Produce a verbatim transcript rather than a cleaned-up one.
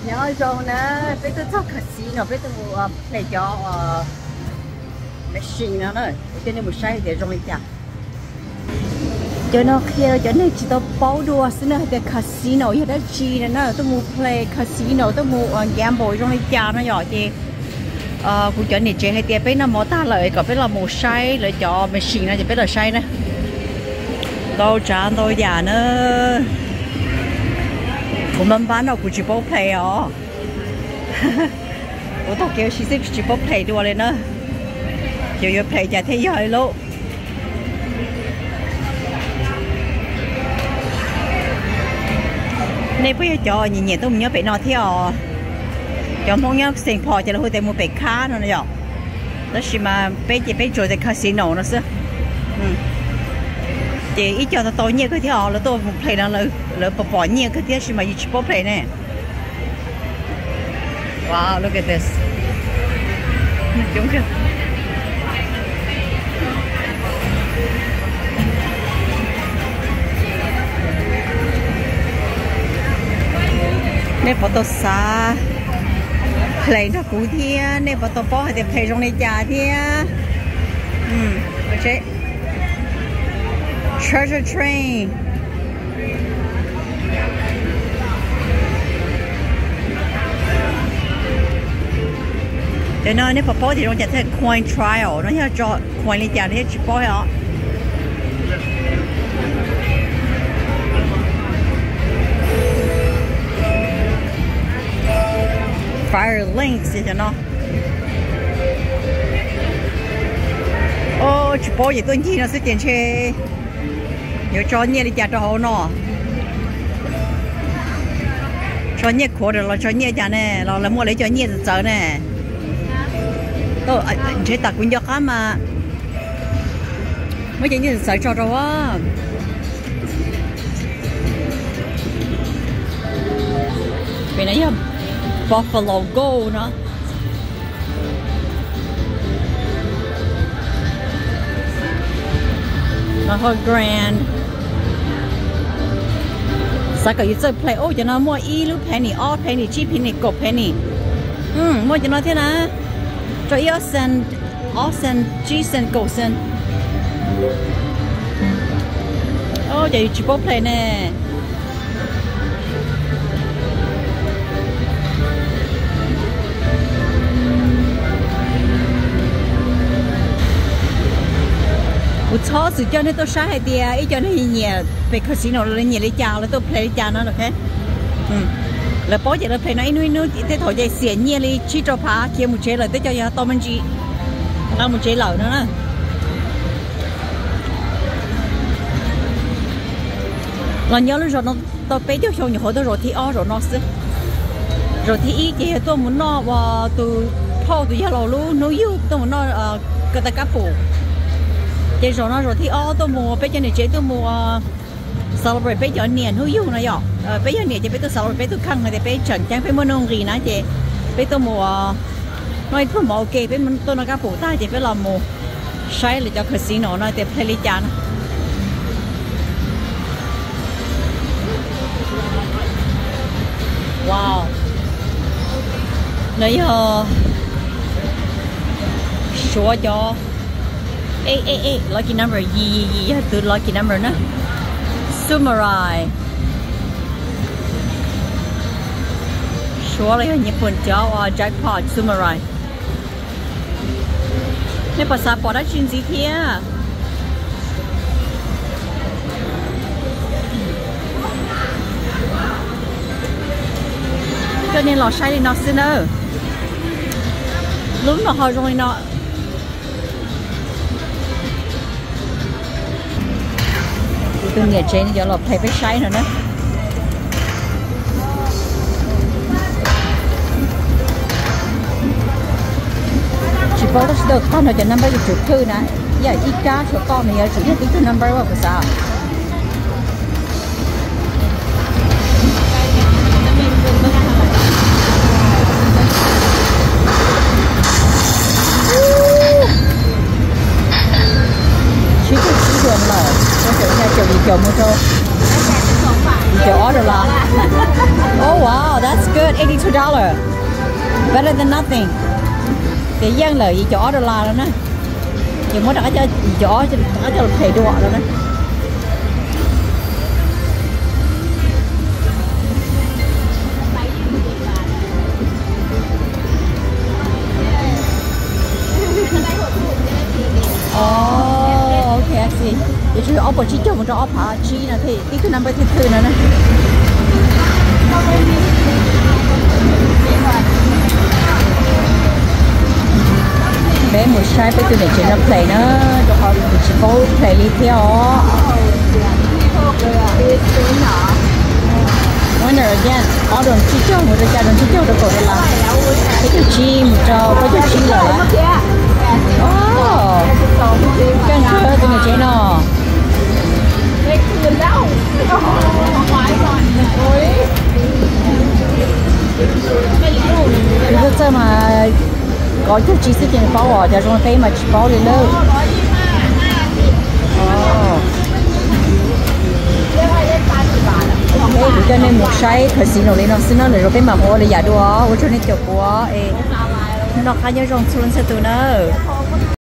nhớ rồi nè bây giờ chắc casino bây giờ mua play cho machine nữa rồi cho nên một sai để rồi chả cho nó kia cho nên chỉ tao bao đua xin là cái casino hiện tại chi nữa nó tôi mua play casino tôi mua gamble rồi chả nó giỏi chứ ờ cũng cho nên chơi hay tiền bây nó mua ta lợi còn bây là một sai lợi cho machine này thì bây là sai nữa đâu trả đâu già nữa我们班的估计不配哦，我都叫其实只不配多了呢，又要配就睇下咯。你不要叫年年都唔要俾我跳，有冇樣成破就佢哋冇被卡呢又，那是嘛俾只俾做只 casino 那是，嗯。thì ít cho nó to nhiều cái theo là tôi một play nó là là bỏ bỏ nhiều cái theo mà chỉ bỏ play này wow look at this đúng chưa này bỏ tôi xa play nó cũ thia này bỏ tôi bỏ thì play trong này già thia ừ ok treasure train. Để nó nếu mà bỏ thì nó sẽ thấy coin trial, nó sẽ cho coin lên trả để chỉ bỏ hả? Fire links thì cho nó. Ô, chỉ bỏ gì tôi nhìn nó sẽ tiền chơi. Nhớ cho nhẹ đi chặt cho họ nó cho nhẹ khổ rồi là cho nhẹ chả nè là là mua lấy cho nhẹ giờ nè tôi chế tạc cũng được á mà mấy cái như sợ cho rồi á vì nãy giờ Buffalo Gold nữa nó hơi grand sao cái chơi play ô cho nó mua y lúc penny all penny cheap penny gold penny ừ mua cho nó thế nào cho y cent all cent G cent gold cent ô giờ chỉ có play nè我超时叫你都杀海的啊！一叫你年被可惜了，你年里家了都赔家了，OK？嗯，了包着了赔那因为那这头在闲年里去找爬，去木车了，都叫人到门去，那木车老呢。là nhớ rồi nó tao bé cho xong nhiều hồi tao rồi thì o rồi nó xí rồi thì ý thì tôi muốn nó và từ thâu từ giờ luôn nó yêu tôi muốn nó cái ta cá phủ thì rồi nó rồi thì o tôi mua bé cho này chế tôi mua celebrate bé cho niên nó yêu này ạ bé cho niên thì bé tôi celebrate bé tôi khăng thì bé chẳng chẳng bé mua nông gì nữa chị bé tôi mua nói tôi mua ok bé tôi nó cá phủ ta thì bé làm mua sai là cho casino nó thì phải lấy chán wow nãy giờ số cho ê ê ê lucky number gì gì gì từ lucky number nữa sumarai số là Nhật Bản cho jackpot sumarai này passport đã chuyên gì thế cho nên là sai đi nó xin ơ lúc nó hơi rồi nó tôi nghĩ trên giờ là phải phải sai rồi đó chỉ có được con rồi cho number chụp thư nè giờ ít cá cho con này giờ chỉ biết tính number vào cái sao chỉ có chỉ đường là có thể nhà chịu gì chịu một thôi chỗ order là. Oh wow, that's good, eighty-two dollars. Better than nothing. Cái dân lợi gì chỗ order là đó nè. Nhưng mà đã cho chỗ đã cho thầy đùa rồi nè. Oh, okay, I see. Để chú ốp chi cho một cho ốp hả? Chi nè thì cái cái number thứ tư nè nè. Bé một sai với tôi để chỉ nó play nó cho họ chỉ có play đi theo. Winner again. Ở đường chi cho một cái đường chi cho được rồi là cái chú chi một cho có chú chi rồi là. Oh, càng thơ tôi nghe nó. Bây giờ mà có chút chi tiết trên pháo cho chúng ta mà chỉ pháo lên đâu. Ê, cho nên một sai khởi xin nó lên nó xin nó để rồi cái mà mua để giả đua, tôi cho nên chụp của, ê, nó khai nhớ trong xuân sẽ từ nữa.